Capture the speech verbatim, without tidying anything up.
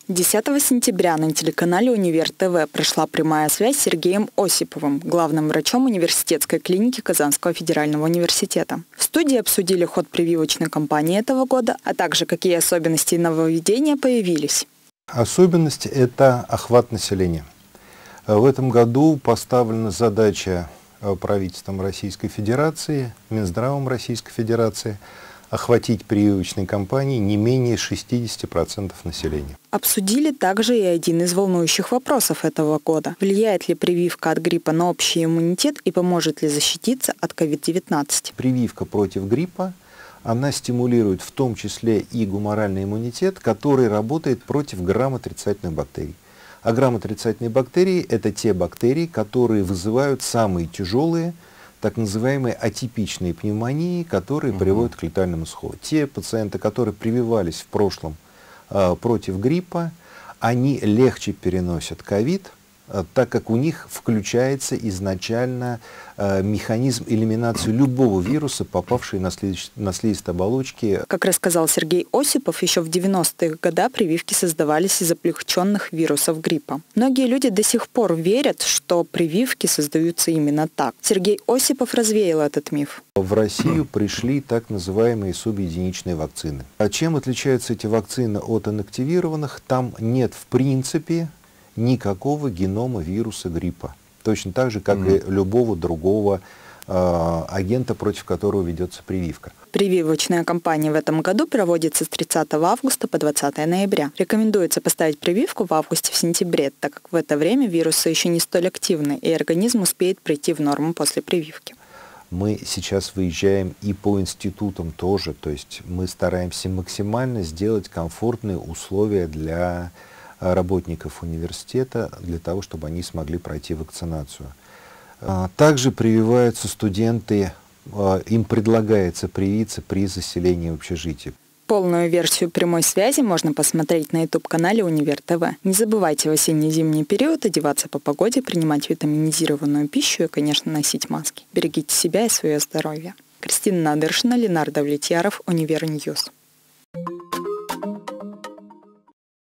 десятого сентября на телеканале «Универ ТВ» прошла прямая связь с Сергеем Осиповым, главным врачом университетской клиники Казанского федерального университета. В студии обсудили ход прививочной кампании этого года, а также какие особенности и нововведения появились. Особенность – это охват населения. В этом году поставлена задача правительством Российской Федерации, Минздравом Российской Федерации охватить прививочной кампанией не менее шестидесяти процентов населения. Обсудили также и один из волнующих вопросов этого года. Влияет ли прививка от гриппа на общий иммунитет и поможет ли защититься от ковид девятнадцать? Прививка против гриппа, она стимулирует в том числе и гуморальный иммунитет, который работает против грамотрицательных бактерий. А грамотрицательные бактерии – это те бактерии, которые вызывают самые тяжелые, так называемые атипичные пневмонии, которые угу. приводят к летальному исходу. Те пациенты, которые прививались в прошлом э, против гриппа, они легче переносят ковид, э, так как у них включается изначально э, механизм элиминации любого вируса, попавший на, слиз, на слизистые оболочки. Как рассказал Сергей Осипов, еще в девяностые годы прививки создавались из облегченных вирусов гриппа. Многие люди до сих пор верят, что прививки создаются именно так. Сергей Осипов развеял этот миф. В Россию пришли так называемые субъединичные вакцины. А чем отличаются эти вакцины от инактивированных? Там нет в принципе никакого генома вируса гриппа. Точно так же, как mm-hmm. и любого другого э, агента, против которого ведется прививка. Прививочная кампания в этом году проводится с тридцатого августа по двадцатое ноября. Рекомендуется поставить прививку в августе-сентябре, так как в это время вирусы еще не столь активны, и организм успеет прийти в норму после прививки. Мы сейчас выезжаем и по институтам тоже, то есть мы стараемся максимально сделать комфортные условия для работников университета, для того, чтобы они смогли пройти вакцинацию. Также прививаются студенты, им предлагается привиться при заселении в общежитие. Полную версию прямой связи можно посмотреть на ютуб-канале «Универ ТВ». Не забывайте в осенне-зимний период одеваться по погоде, принимать витаминизированную пищу и, конечно, носить маски. Берегите себя и свое здоровье. Кристина Надыршина, Ленардо Влетьяров, Универньюз.